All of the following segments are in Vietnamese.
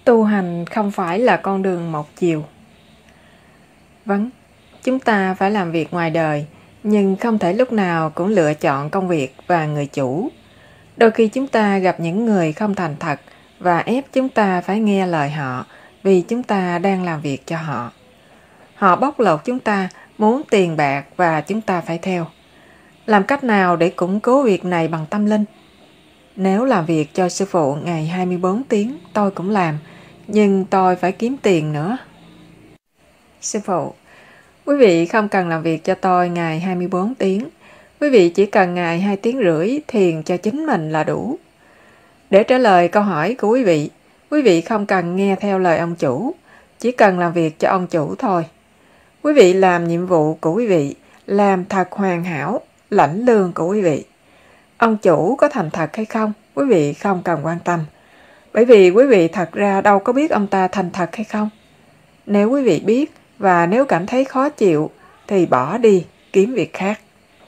Tu hành không phải là con đường một chiều. Vâng, chúng ta phải làm việc ngoài đời, nhưng không thể lúc nào cũng lựa chọn công việc và người chủ. Đôi khi chúng ta gặp những người không thành thật và ép chúng ta phải nghe lời họ vì chúng ta đang làm việc cho họ. Họ bóc lột chúng ta, muốn tiền bạc và chúng ta phải theo. Làm cách nào để củng cố việc này bằng tâm linh? Nếu làm việc cho sư phụ ngày 24 tiếng tôi cũng làm, nhưng tôi phải kiếm tiền nữa. Sư phụ, quý vị không cần làm việc cho tôi ngày 24 tiếng. Quý vị chỉ cần ngày 2 tiếng rưỡi thiền cho chính mình là đủ. Để trả lời câu hỏi của quý vị không cần nghe theo lời ông chủ, chỉ cần làm việc cho ông chủ thôi. Quý vị làm nhiệm vụ của quý vị, làm thật hoàn hảo, lãnh lương của quý vị. Ông chủ có thành thật hay không, quý vị không cần quan tâm. Bởi vì quý vị thật ra đâu có biết ông ta thành thật hay không. Nếu quý vị biết và nếu cảm thấy khó chịu thì bỏ đi, kiếm việc khác.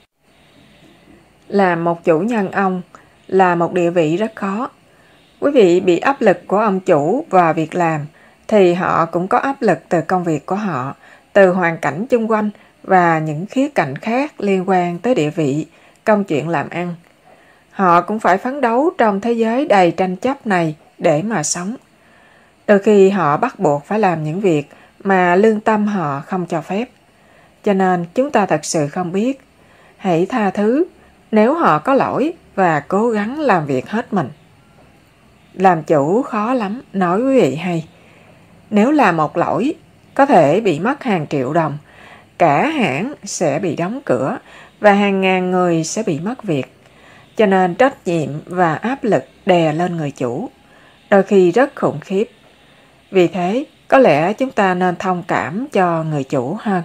Làm một chủ nhân ông là một địa vị rất khó. Quý vị bị áp lực của ông chủ và việc làm thì họ cũng có áp lực từ công việc của họ, từ hoàn cảnh chung quanh và những khía cạnh khác liên quan tới địa vị, công chuyện làm ăn. Họ cũng phải phấn đấu trong thế giới đầy tranh chấp này để mà sống. Đôi khi họ bắt buộc phải làm những việc mà lương tâm họ không cho phép. Cho nên chúng ta thật sự không biết. Hãy tha thứ nếu họ có lỗi và cố gắng làm việc hết mình. Làm chủ khó lắm, nói quý vị hay. Nếu làm một lỗi, có thể bị mất hàng triệu đồng, cả hãng sẽ bị đóng cửa và hàng ngàn người sẽ bị mất việc. Cho nên trách nhiệm và áp lực đè lên người chủ, đôi khi rất khủng khiếp. Vì thế, có lẽ chúng ta nên thông cảm cho người chủ hơn.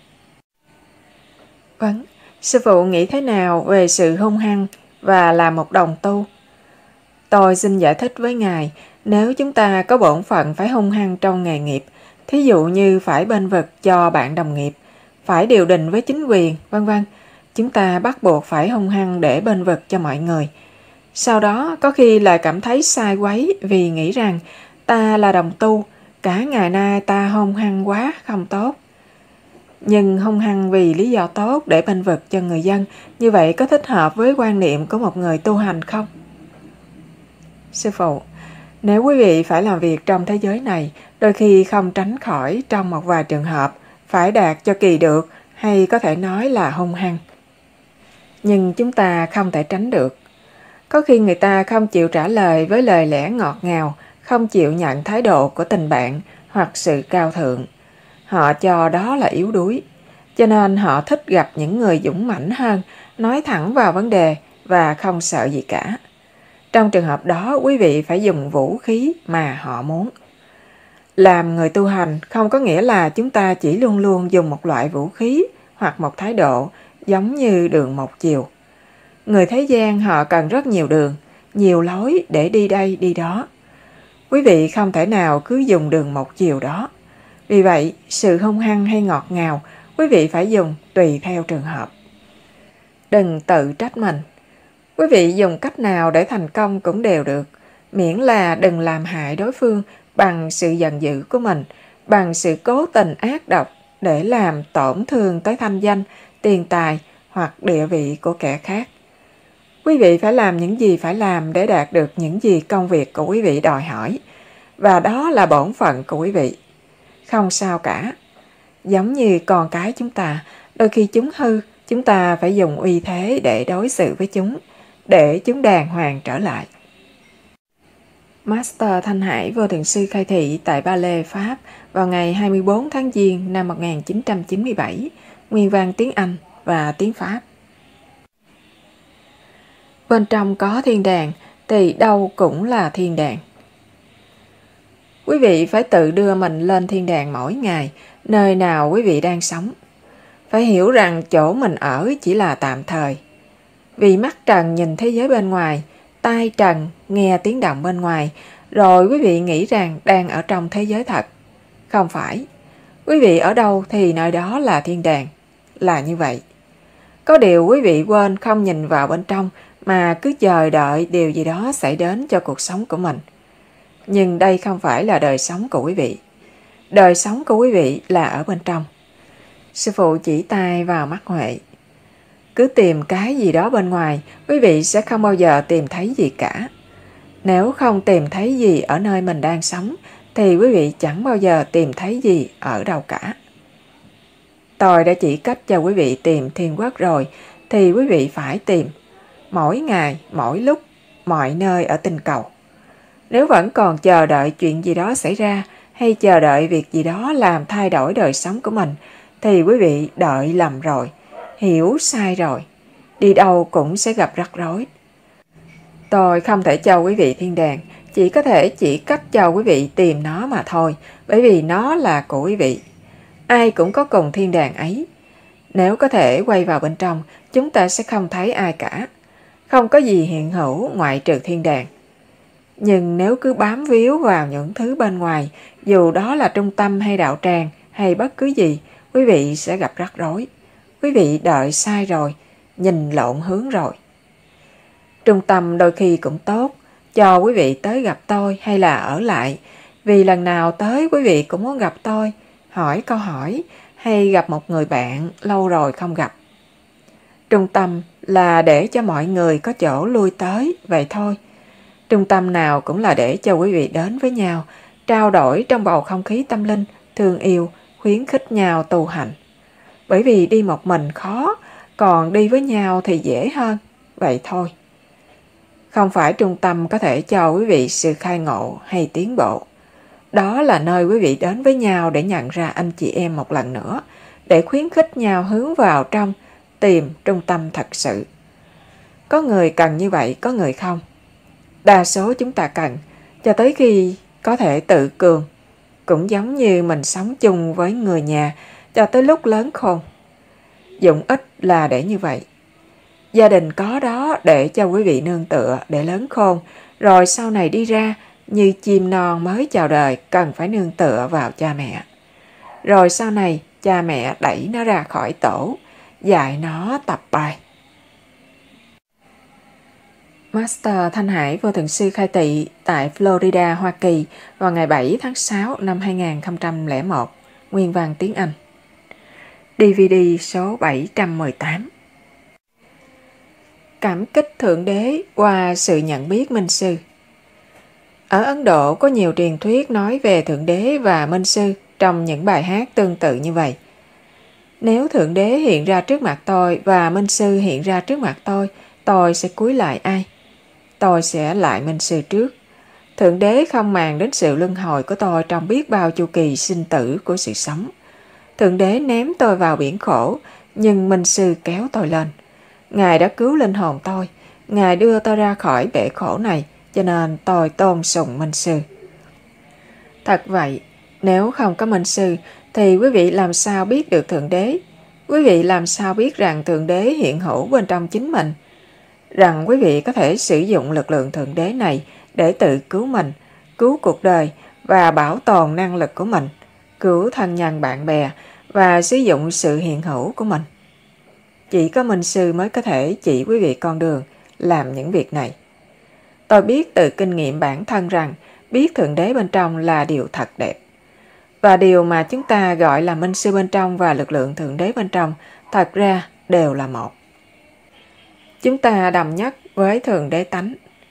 Vâng, sư phụ nghĩ thế nào về sự hung hăng và là một đồng tu? Tôi xin giải thích với Ngài, nếu chúng ta có bổn phận phải hung hăng trong nghề nghiệp, thí dụ như phải bênh vực cho bạn đồng nghiệp, phải điều đình với chính quyền, vân vân, chúng ta bắt buộc phải hung hăng để bênh vực cho mọi người. Sau đó có khi lại cảm thấy sai quấy vì nghĩ rằng ta là đồng tu, cả ngày nay ta hung hăng quá không tốt. Nhưng hung hăng vì lý do tốt để bênh vực cho người dân, như vậy có thích hợp với quan niệm của một người tu hành không? Sư phụ, nếu quý vị phải làm việc trong thế giới này, đôi khi không tránh khỏi trong một vài trường hợp phải đạt cho kỳ được hay có thể nói là hung hăng. Nhưng chúng ta không thể tránh được. Có khi người ta không chịu trả lời với lời lẽ ngọt ngào, không chịu nhận thái độ của tình bạn hoặc sự cao thượng. Họ cho đó là yếu đuối, cho nên họ thích gặp những người dũng mãnh hơn, nói thẳng vào vấn đề và không sợ gì cả. Trong trường hợp đó, quý vị phải dùng vũ khí mà họ muốn. Làm người tu hành không có nghĩa là chúng ta chỉ luôn luôn dùng một loại vũ khí hoặc một thái độ giống như đường một chiều. Người thế gian họ cần rất nhiều đường, nhiều lối để đi đây đi đó. Quý vị không thể nào cứ dùng đường một chiều đó. Vì vậy, sự hung hăng hay ngọt ngào, quý vị phải dùng tùy theo trường hợp. Đừng tự trách mình. Quý vị dùng cách nào để thành công cũng đều được, miễn là đừng làm hại đối phương bằng sự giận dữ của mình, bằng sự cố tình ác độc để làm tổn thương tới thanh danh, tiền tài hoặc địa vị của kẻ khác. Quý vị phải làm những gì phải làm để đạt được những gì công việc của quý vị đòi hỏi, và đó là bổn phận của quý vị. Không sao cả. Giống như con cái chúng ta, đôi khi chúng hư, chúng ta phải dùng uy thế để đối xử với chúng, để chúng đàng hoàng trở lại. Master Thanh Hải Vô Thượng Sư khai thị tại Ba Lê, Pháp vào ngày 24 tháng Giêng năm 1997, nguyên văn tiếng Anh và tiếng Pháp. Bên trong có thiên đàng thì đâu cũng là thiên đàng. Quý vị phải tự đưa mình lên thiên đàng mỗi ngày, nơi nào quý vị đang sống. Phải hiểu rằng chỗ mình ở chỉ là tạm thời. Vì mắt trần nhìn thế giới bên ngoài, tai trần nghe tiếng động bên ngoài, rồi quý vị nghĩ rằng đang ở trong thế giới thật. Không phải. Quý vị ở đâu thì nơi đó là thiên đàng. Là như vậy. Có điều quý vị quên không nhìn vào bên trong mà cứ chờ đợi điều gì đó xảy đến cho cuộc sống của mình. Nhưng đây không phải là đời sống của quý vị. Đời sống của quý vị là ở bên trong. Sư phụ chỉ tay vào mắt Huệ. Cứ tìm cái gì đó bên ngoài, quý vị sẽ không bao giờ tìm thấy gì cả. Nếu không tìm thấy gì ở nơi mình đang sống, thì quý vị chẳng bao giờ tìm thấy gì ở đâu cả. Tôi đã chỉ cách cho quý vị tìm thiên quốc rồi, thì quý vị phải tìm. Mỗi ngày, mỗi lúc, mọi nơi ở tinh cầu. Nếu vẫn còn chờ đợi chuyện gì đó xảy ra, hay chờ đợi việc gì đó làm thay đổi đời sống của mình, thì quý vị đợi lầm rồi, hiểu sai rồi. Đi đâu cũng sẽ gặp rắc rối. Tôi không thể cho quý vị thiên đàng, chỉ có thể chỉ cách cho quý vị tìm nó mà thôi, bởi vì nó là của quý vị. Ai cũng có cùng thiên đàng ấy. Nếu có thể quay vào bên trong, chúng ta sẽ không thấy ai cả. Không có gì hiện hữu ngoại trừ thiên đàng. Nhưng nếu cứ bám víu vào những thứ bên ngoài, dù đó là trung tâm hay đạo tràng hay bất cứ gì, quý vị sẽ gặp rắc rối. Quý vị đợi sai rồi, nhìn lộn hướng rồi. Trung tâm đôi khi cũng tốt, cho quý vị tới gặp tôi hay là ở lại, vì lần nào tới quý vị cũng muốn gặp tôi, hỏi câu hỏi hay gặp một người bạn lâu rồi không gặp. Trung tâm là để cho mọi người có chỗ lui tới, vậy thôi. Trung tâm nào cũng là để cho quý vị đến với nhau, trao đổi trong bầu không khí tâm linh, thương yêu, khuyến khích nhau tu hành. Bởi vì đi một mình khó, còn đi với nhau thì dễ hơn, vậy thôi. Không phải trung tâm có thể cho quý vị sự khai ngộ hay tiến bộ. Đó là nơi quý vị đến với nhau để nhận ra anh chị em một lần nữa, để khuyến khích nhau hướng vào trong, tìm trung tâm thật sự. Có người cần như vậy, có người không. Đa số chúng ta cần, cho tới khi có thể tự cường. Cũng giống như mình sống chung với người nhà, cho tới lúc lớn khôn. Dụng ích là để như vậy. Gia đình có đó để cho quý vị nương tựa, để lớn khôn. Rồi sau này đi ra, như chim non mới chào đời, cần phải nương tựa vào cha mẹ. Rồi sau này, cha mẹ đẩy nó ra khỏi tổ, dạy nó tập bài. Master Thanh Hải Vô Thượng Sư khai tỵ tại Florida, Hoa Kỳ vào ngày 7 tháng 6 năm 2001, nguyên văn tiếng Anh. DVD số 718. Cảm kích Thượng Đế qua sự nhận biết Minh Sư. Ở Ấn Độ có nhiều truyền thuyết nói về Thượng Đế và Minh Sư trong những bài hát tương tự như vậy. Nếu Thượng Đế hiện ra trước mặt tôi và Minh Sư hiện ra trước mặt tôi sẽ cúi lại ai? Tôi sẽ lại Minh Sư trước. Thượng Đế không màng đến sự luân hồi của tôi trong biết bao chu kỳ sinh tử của sự sống. Thượng Đế ném tôi vào biển khổ, nhưng Minh Sư kéo tôi lên. Ngài đã cứu linh hồn tôi. Ngài đưa tôi ra khỏi bể khổ này, cho nên tôi tôn sùng Minh Sư. Thật vậy, nếu không có Minh Sư, thì quý vị làm sao biết được Thượng Đế? Quý vị làm sao biết rằng Thượng Đế hiện hữu bên trong chính mình? Rằng quý vị có thể sử dụng lực lượng Thượng Đế này để tự cứu mình, cứu cuộc đời và bảo tồn năng lực của mình, cứu thân nhân bạn bè và sử dụng sự hiện hữu của mình. Chỉ có Minh Sư mới có thể chỉ quý vị con đường làm những việc này. Tôi biết từ kinh nghiệm bản thân rằng biết Thượng Đế bên trong là điều thật đẹp. Và điều mà chúng ta gọi là Minh Sư bên trong và lực lượng Thượng Đế bên trong thật ra đều là một. Chúng ta đồng nhất với Thượng Đế tánh.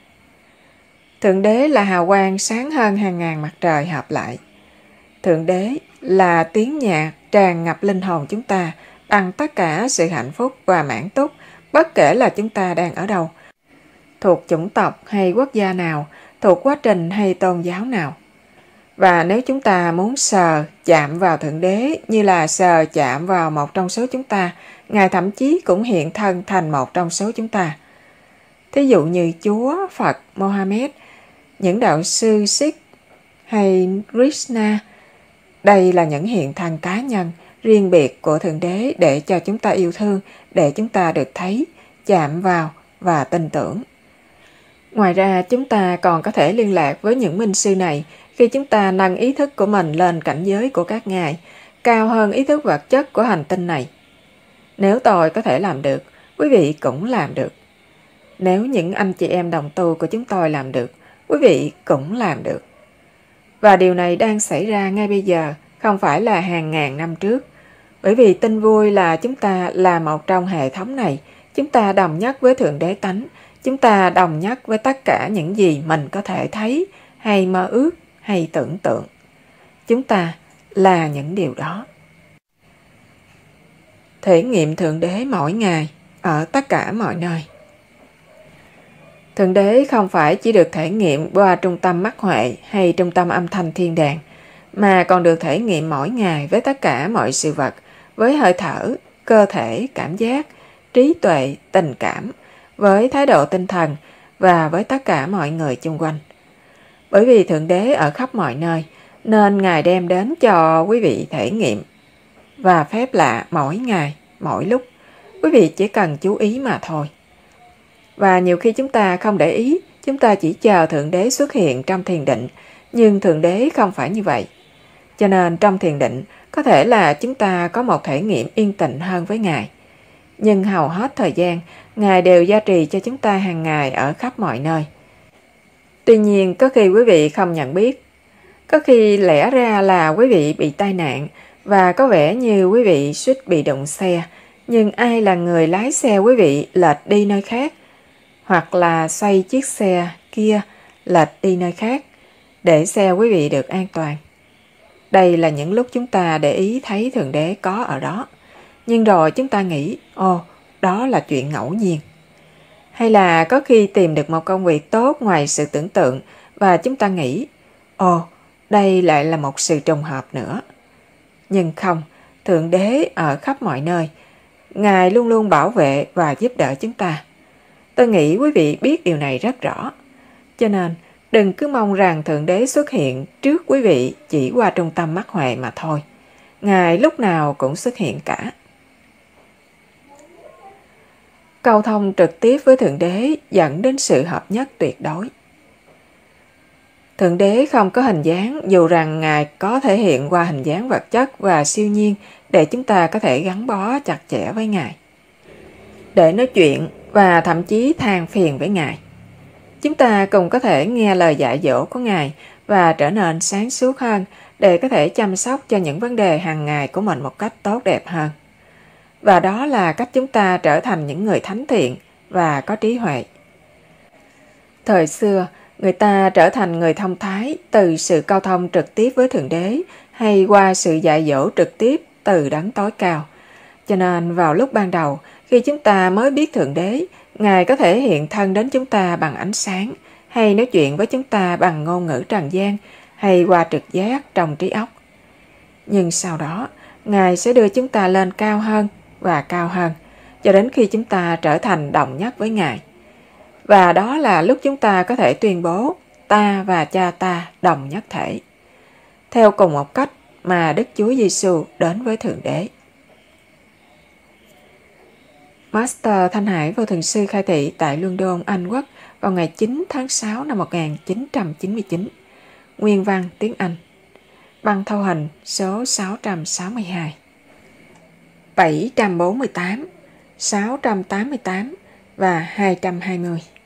Thượng Đế là hào quang sáng hơn hàng ngàn mặt trời hợp lại. Thượng Đế là tiếng nhạc tràn ngập linh hồn chúng ta bằng tất cả sự hạnh phúc và mãn túc, bất kể là chúng ta đang ở đâu, thuộc chủng tộc hay quốc gia nào, thuộc quá trình hay tôn giáo nào. Và nếu chúng ta muốn sờ, chạm vào Thượng Đế như là sờ chạm vào một trong số chúng ta, Ngài thậm chí cũng hiện thân thành một trong số chúng ta. Thí dụ như Chúa, Phật, Mohammed, những đạo sư Sikh hay Krishna. Đây là những hiện thân cá nhân, riêng biệt của Thượng Đế để cho chúng ta yêu thương, để chúng ta được thấy, chạm vào và tin tưởng. Ngoài ra, chúng ta còn có thể liên lạc với những minh sư này khi chúng ta nâng ý thức của mình lên cảnh giới của các ngài, cao hơn ý thức vật chất của hành tinh này. Nếu tôi có thể làm được, quý vị cũng làm được. Nếu những anh chị em đồng tu của chúng tôi làm được, quý vị cũng làm được. Và điều này đang xảy ra ngay bây giờ, không phải là hàng ngàn năm trước. Bởi vì tin vui là chúng ta là một trong hệ thống này, chúng ta đồng nhất với Thượng Đế Tánh, chúng ta đồng nhất với tất cả những gì mình có thể thấy, hay mơ ước, hay tưởng tượng. Chúng ta là những điều đó. Thể nghiệm Thượng Đế mỗi ngày, ở tất cả mọi nơi. Thượng Đế không phải chỉ được thể nghiệm qua trung tâm mắt huệ hay trung tâm âm thanh thiên đàng, mà còn được thể nghiệm mỗi ngày với tất cả mọi sự vật, với hơi thở, cơ thể, cảm giác, trí tuệ, tình cảm, với thái độ tinh thần và với tất cả mọi người chung quanh. Bởi vì Thượng Đế ở khắp mọi nơi, nên Ngài đem đến cho quý vị thể nghiệm và phép lạ mỗi ngày, mỗi lúc. Quý vị chỉ cần chú ý mà thôi. Và nhiều khi chúng ta không để ý, chúng ta chỉ chờ Thượng Đế xuất hiện trong thiền định, nhưng Thượng Đế không phải như vậy. Cho nên trong thiền định, có thể là chúng ta có một thể nghiệm yên tĩnh hơn với Ngài. Nhưng hầu hết thời gian, Ngài đều gia trì cho chúng ta hàng ngày ở khắp mọi nơi. Tuy nhiên, có khi quý vị không nhận biết. Có khi lẽ ra là quý vị bị tai nạn và có vẻ như quý vị suýt bị đụng xe, nhưng ai là người lái xe quý vị lệch đi nơi khác, hoặc là xoay chiếc xe kia lệch đi nơi khác để xe quý vị được an toàn. Đây là những lúc chúng ta để ý thấy Thượng Đế có ở đó. Nhưng rồi chúng ta nghĩ, đó là chuyện ngẫu nhiên. Hay là có khi tìm được một công việc tốt ngoài sự tưởng tượng và chúng ta nghĩ, đây lại là một sự trùng hợp nữa. Nhưng không, Thượng Đế ở khắp mọi nơi. Ngài luôn luôn bảo vệ và giúp đỡ chúng ta. Tôi nghĩ quý vị biết điều này rất rõ. Cho nên, đừng cứ mong rằng Thượng Đế xuất hiện trước quý vị chỉ qua trung tâm mắt huệ mà thôi. Ngài lúc nào cũng xuất hiện cả. Cầu thông trực tiếp với Thượng Đế dẫn đến sự hợp nhất tuyệt đối. Thượng Đế không có hình dáng, dù rằng Ngài có thể hiện qua hình dáng vật chất và siêu nhiên để chúng ta có thể gắn bó chặt chẽ với Ngài, để nói chuyện và thậm chí than phiền với Ngài. Chúng ta cùng có thể nghe lời dạy dỗ của Ngài và trở nên sáng suốt hơn để có thể chăm sóc cho những vấn đề hàng ngày của mình một cách tốt đẹp hơn. Và đó là cách chúng ta trở thành những người thánh thiện và có trí huệ. Thời xưa, người ta trở thành người thông thái từ sự câu thông trực tiếp với Thượng Đế hay qua sự dạy dỗ trực tiếp từ Đấng tối cao. Cho nên vào lúc ban đầu, khi chúng ta mới biết Thượng Đế, Ngài có thể hiện thân đến chúng ta bằng ánh sáng, hay nói chuyện với chúng ta bằng ngôn ngữ trần gian, hay qua trực giác trong trí óc. Nhưng sau đó, Ngài sẽ đưa chúng ta lên cao hơn và cao hơn, cho đến khi chúng ta trở thành đồng nhất với Ngài. Và đó là lúc chúng ta có thể tuyên bố ta và Cha ta đồng nhất thể, theo cùng một cách mà Đức Chúa Giêsu đến với Thượng Đế. Master Thanh Hải Vô Thường Sư khai thị tại London, Anh Quốc vào ngày 9 tháng 6 năm 1999. Nguyên văn tiếng Anh. Băng thâu hình số 662. 748, 688 và 220.